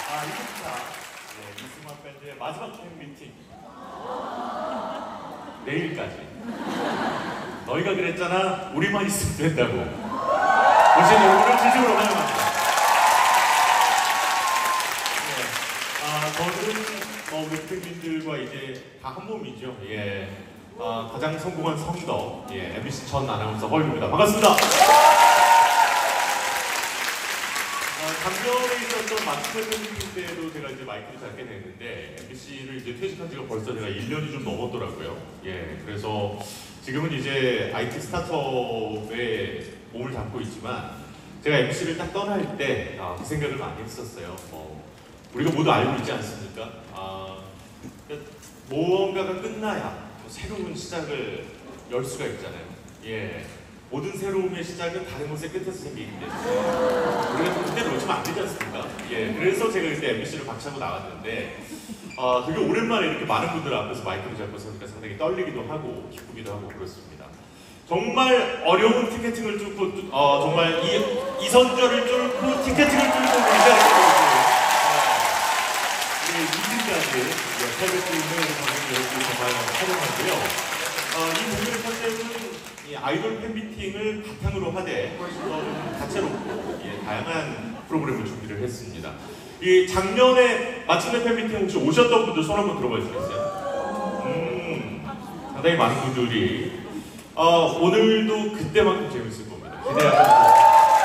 1차 이승환 밴드의 마지막 팬미팅 내일까지. 너희가 그랬잖아, 우리만 있으면 된다고. 오신 여러분을 진심으로 환영합니다. 저는 우리 팬분들과 이제 다 한 몸이죠. 가장 성공한 성덕, MBC 전 아나운서 허일입니다. 반갑습니다. 작년에 있었던 마스터 팬미팅 때도 제가 이제 마이크를 잡게 됐는데 MBC를 이제 퇴직한 지가 벌써 제가 1년이 좀 넘었더라고요. 그래서 지금은 이제 IT 스타트업에 몸을 잡고 있지만 제가 MBC를 딱 떠날 때 그 생각을 많이 했었어요. 우리가 모두 알고 있지 않습니까? 무언가가 끝나야 새로운 시작을 열 수가 있잖아요. 모든 새로움의 시작은 다른 곳의 끝에서 생기기 때문에 우리가 그때 놓치면 안 되지 않습니까? 그래서 제가 그때 MBC를 박차고 나왔는데 되게 오랜만에 이렇게 많은 분들 앞에서 마이크를 잡고 서니까 상당히 떨리기도 하고 기쁘기도 하고 그렇습니다. 정말 어려운 티켓팅을 뚫고 정말 이선저를 뚫고 티켓팅을 뚫고 우리 자리에 이진까지 탈백팀을 여러분이 정말 환영하고요. 이 공연의 컨셉은 아이돌 팬미팅을 바탕으로 하되 훨씬 더 좀 다채롭고 다양한 프로그램을 준비를 했습니다. 이 작년에 마침내 팬미팅 혹시 오셨던 분들 손 한번 들어봐 주시겠어요? 상당히 많은 분들이 오늘도 그때만큼 재밌을 겁니다. 기대하고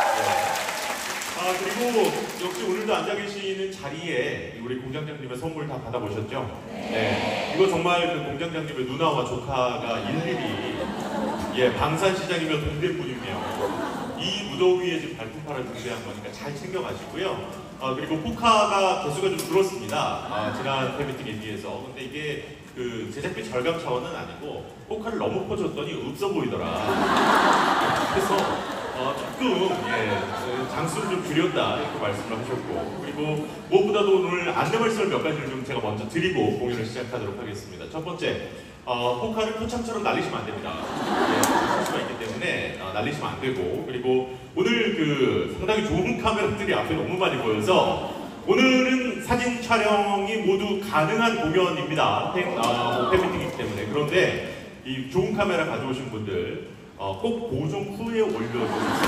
그리고 역시 오늘도 앉아 계시는 자리에 우리 공장장님의 선물 다 받아보셨죠? 이거 정말 그 공장장님의 누나와 조카가 일일이 방산시장이며 동대문이며 이 무더위에 지금 발품팔을 준비한 거니까 잘 챙겨가시고요. 그리고 포카가 개수가 좀 줄었습니다. 지난 팬미팅에 비해서. 근데 이게 그 제작비 절감 차원은 아니고 포카를 너무 퍼줬더니 없어 보이더라. 그래서 조금 장수를 좀 줄였다 이렇게 말씀을 하셨고, 그리고 무엇보다도 오늘 안내 말씀을 몇 가지를 좀 제가 먼저 드리고 공연을 시작하도록 하겠습니다. 첫 번째, 포카를 포창처럼 날리시면 안 됩니다. 할 수가 있기 때문에 날리시면 안 되고, 그리고 오늘 그 상당히 좋은 카메라들이 앞에 너무 많이 보여서 오늘은 사진 촬영이 모두 가능한 공연입니다. 팬미팅이기 때문에. 그런데 이 좋은 카메라 가져오신 분들 꼭 보정 후에 올려주세요.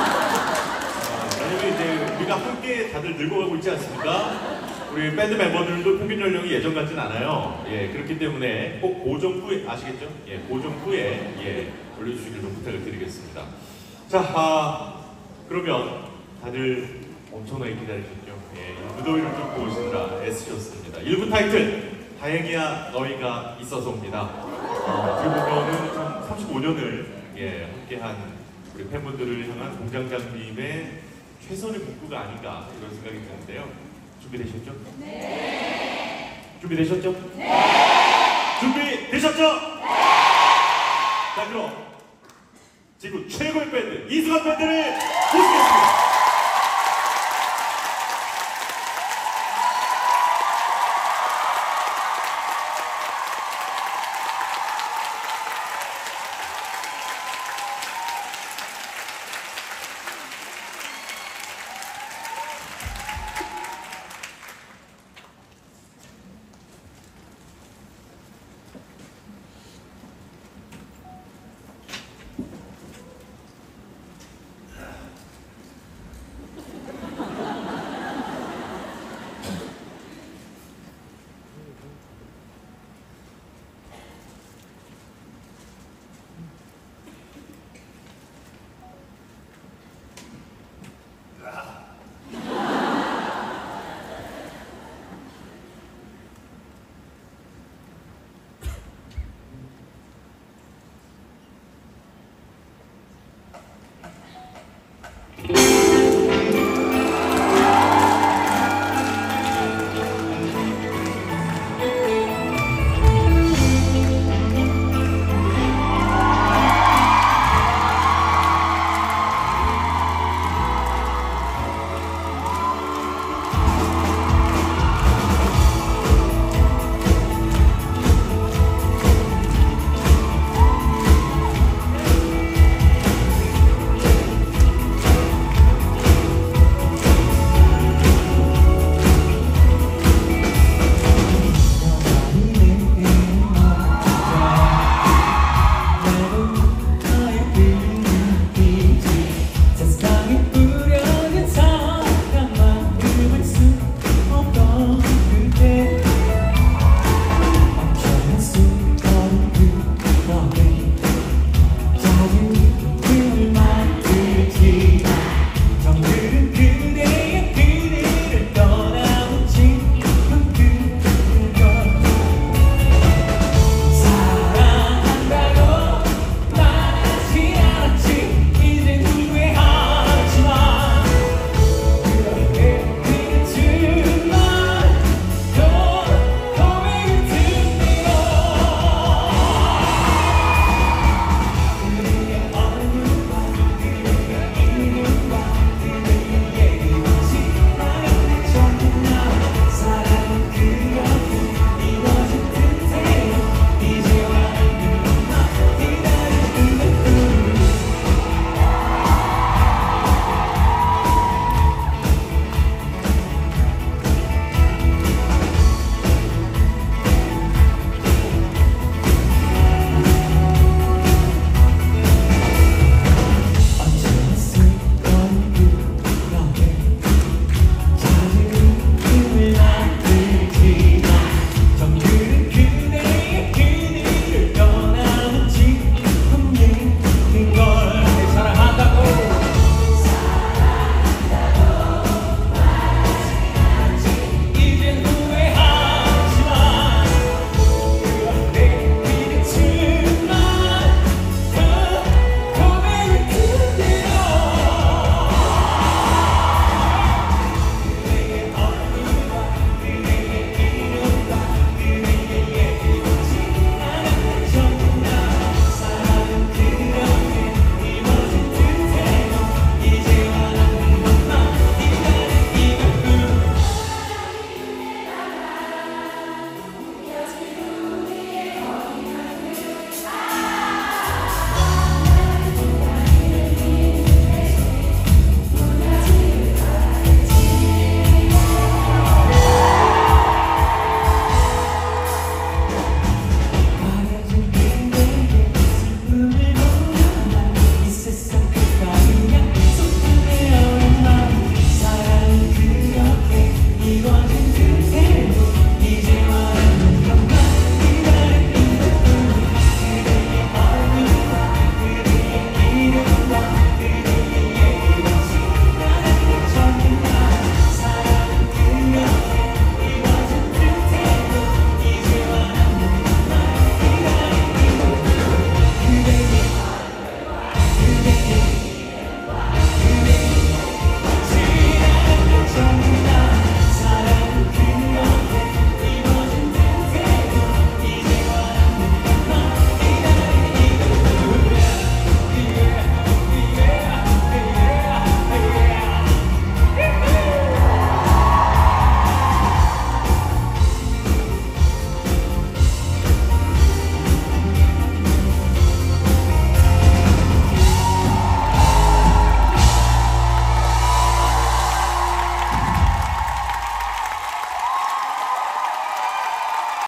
왜냐면 이제 우리가 함께 다들 늙어가고 있지 않습니까? 우리 밴드 멤버들도 평균 연령이 예전 같진 않아요. 그렇기 때문에 꼭 보정 후에, 아시겠죠? 보정 후에 올려주시길 좀 부탁을 드리겠습니다. 자, 그러면 다들 엄청나게 기다리셨죠? 무더위를 뚫고 오시느라 애쓰셨습니다. 1부 타이틀, 다행이야 너희가 있어서입니다. 어떻게 보면은 참 35년을 함께한 우리 팬분들을 향한 공장장님의 최선의 문구가 아닌가 이런 생각이 드는데요. 준비되셨죠? 네! 준비되셨죠? 네! 준비되셨죠? 네! 자, 그럼 지금 최고의 밴드 이승환 밴드를 모시겠습니다.